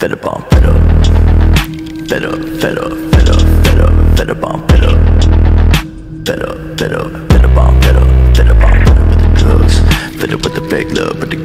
fed up on fed up, fed up, fed up, fed up, fed up, fed up on fed up, fed up, fed up, fed up on fed up, fed up on fed up with the drugs, fed up with the fake love, but the